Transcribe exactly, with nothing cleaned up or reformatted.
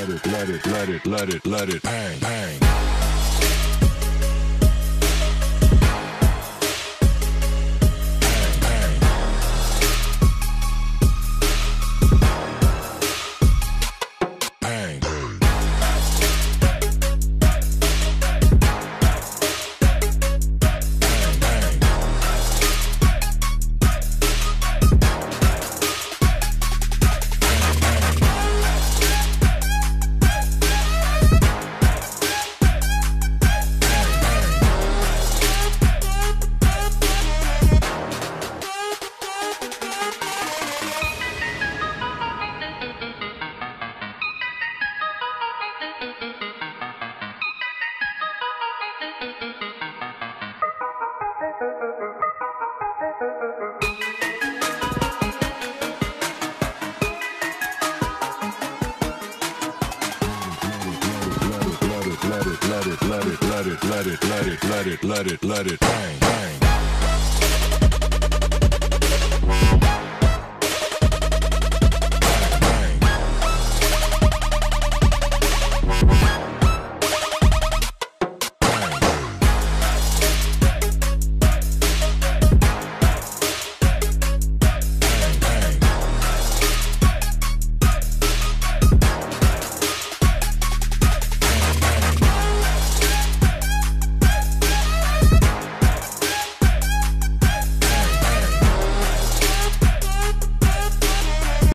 let it, let it, let it, let it, let it bang, bang. Let it, let it, let it, let it, let it, let it, let it, let it, let it, let it, bang, bang.